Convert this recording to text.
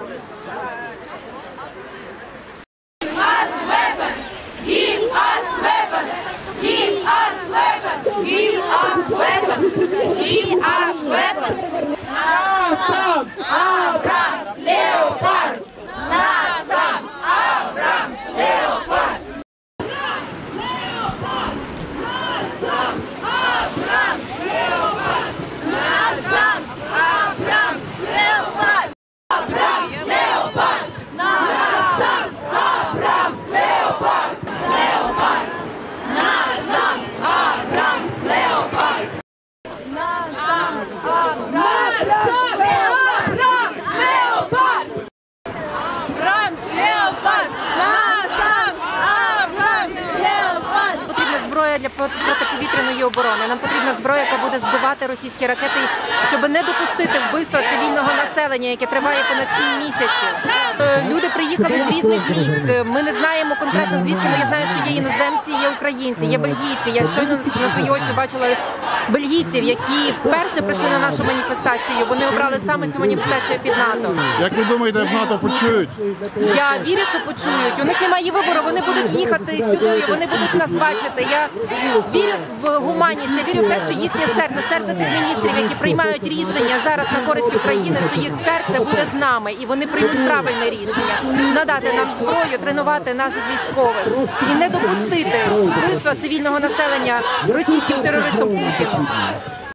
Для протиповітряної оборони. Нам потрібна зброя, яка буде збивати російські ракети, щоб не допустити вбивства цивільного населення, яке триває понад 7 місяців. Люди приїхали з різних міст. Ми не знаємо конкретно звідки, але я знаю, що є іноземці, є українці, є бельгійці. Я щойно на свої очі бачила бельгійців, які вперше прийшли на нашу маніфестацію. Вони обрали саме цю маніфестацію під НАТО. Як ви думаєте, в НАТО почують? Я вірю, що почують. У них немає вибору, вони будуть їхати сюди, вони будуть нас бачити. Я вірю в гуманність, я вірю в те, що їхнє серце тих міністрів, які приймають рішення зараз на користь України, що їх серце буде з нами, і вони приймуть правильне рішення. Надати нам зброю, тренувати наших військових і не допустити вбивства цивільного населення російським терористом Путіном.